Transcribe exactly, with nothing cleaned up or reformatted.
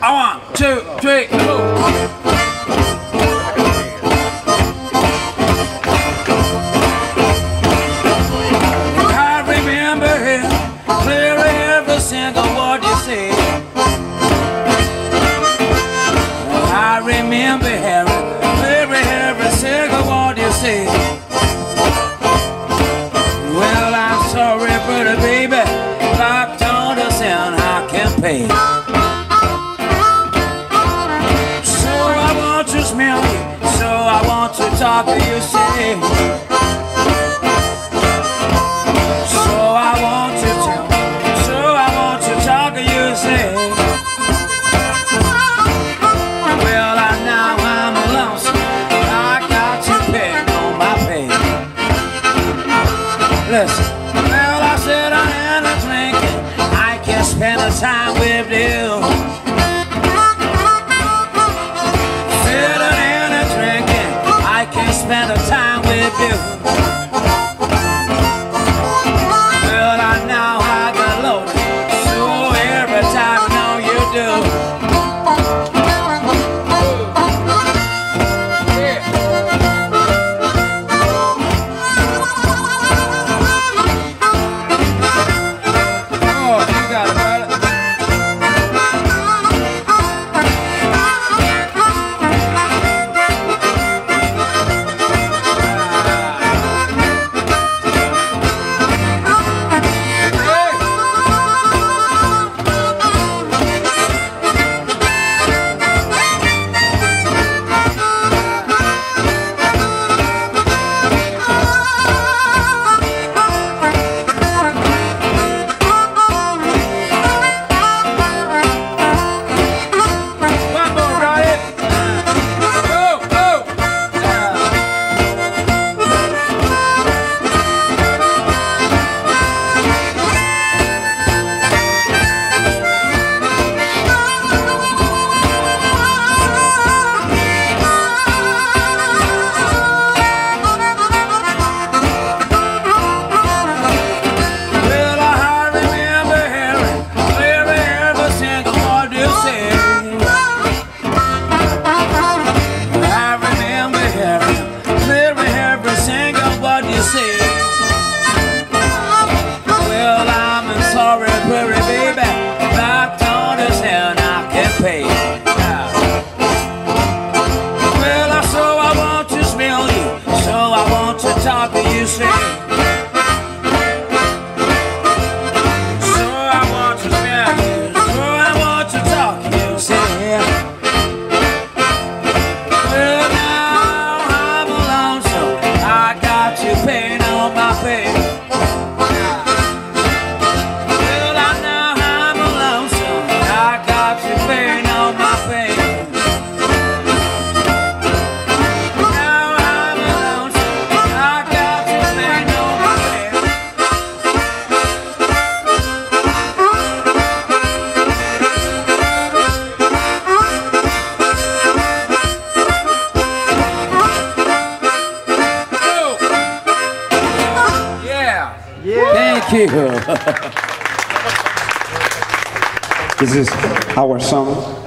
One, two, three, go. I remember him clearly every single word you say. I remember him clearly every single word you say. Well, I'm sorry, pretty baby, I've told us and I can't pay. So I want to smell you, so I want to talk to you, say. So I want to tell, so I want to talk to you, say. Well, I now I'm lonesome, I got to pay on my pay. Listen, well, I said I am a drinking, I can spend the time with you. Sitting in and drinking, I can spend the time with you. Well, I now I got loaded, so every time I know you do. Well, I'm sorry, pretty baby, I've told us and I can't pay. Well, so I want to smell you, so I want to talk to you, say. So I want to smell you, so I want to talk to you, say. Well, now I'm alone, so I got you paying on my pay. Thank you. This is our song.